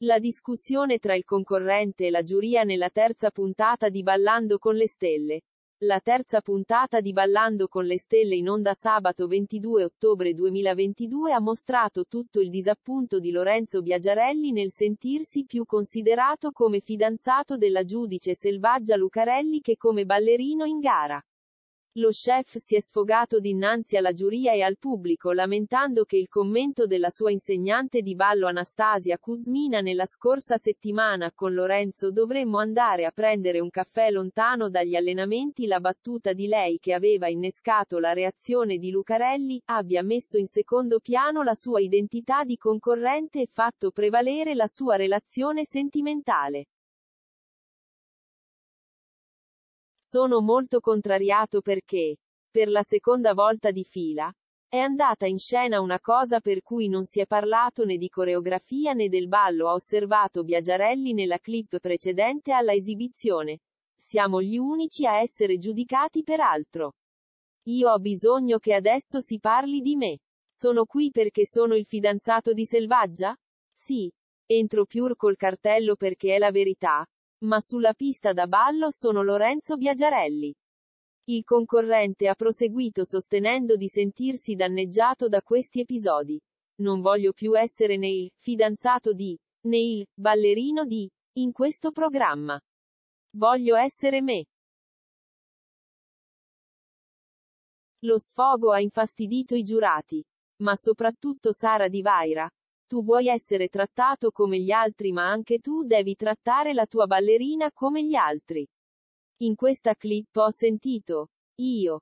La discussione tra il concorrente e la giuria nella terza puntata di Ballando con le Stelle. La terza puntata di Ballando con le Stelle in onda sabato 22 ottobre 2022 ha mostrato tutto il disappunto di Lorenzo Biagiarelli nel sentirsi più considerato come fidanzato della giudice Selvaggia Lucarelli che come ballerino in gara. Lo chef si è sfogato dinanzi alla giuria e al pubblico lamentando che il commento della sua insegnante di ballo Anastasia Kuzmina nella scorsa settimana con Lorenzo "dovremmo andare a prendere un caffè lontano dagli allenamenti", la battuta di lei che aveva innescato la reazione di Lucarelli, abbia messo in secondo piano la sua identità di concorrente e fatto prevalere la sua relazione sentimentale. Sono molto contrariato perché, per la seconda volta di fila, è andata in scena una cosa per cui non si è parlato né di coreografia né del ballo, ha osservato Biagiarelli nella clip precedente alla esibizione. Siamo gli unici a essere giudicati per altro. Io ho bisogno che adesso si parli di me. Sono qui perché sono il fidanzato di Selvaggia? Sì. Entro pure col cartello perché è la verità. Ma sulla pista da ballo sono Lorenzo Biagiarelli. Il concorrente ha proseguito sostenendo di sentirsi danneggiato da questi episodi. Non voglio più essere né il fidanzato di, né il ballerino di, in questo programma. Voglio essere me. Lo sfogo ha infastidito i giurati. Ma soprattutto Sara Di Vaira. Tu vuoi essere trattato come gli altri, ma anche tu devi trattare la tua ballerina come gli altri. In questa clip ho sentito io,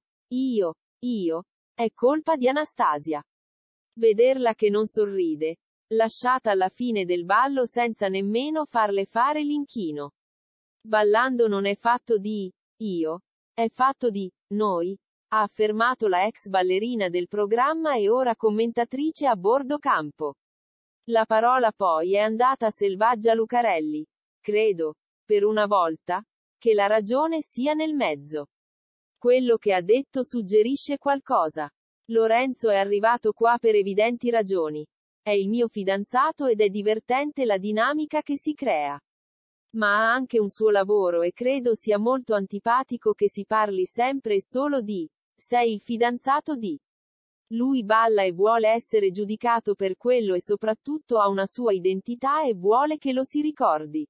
è colpa di Anastasia. Vederla che non sorride, lasciata alla fine del ballo senza nemmeno farle fare l'inchino. Ballando non è fatto di io, è fatto di noi, ha affermato la ex ballerina del programma e ora commentatrice a bordo campo. La parola poi è andata a Selvaggia Lucarelli. Credo, per una volta, che la ragione sia nel mezzo. Quello che ha detto suggerisce qualcosa. Lorenzo è arrivato qua per evidenti ragioni. È il mio fidanzato ed è divertente la dinamica che si crea. Ma ha anche un suo lavoro e credo sia molto antipatico che si parli sempre e solo di sei il fidanzato di. Lui balla e vuole essere giudicato per quello e soprattutto ha una sua identità e vuole che lo si ricordi.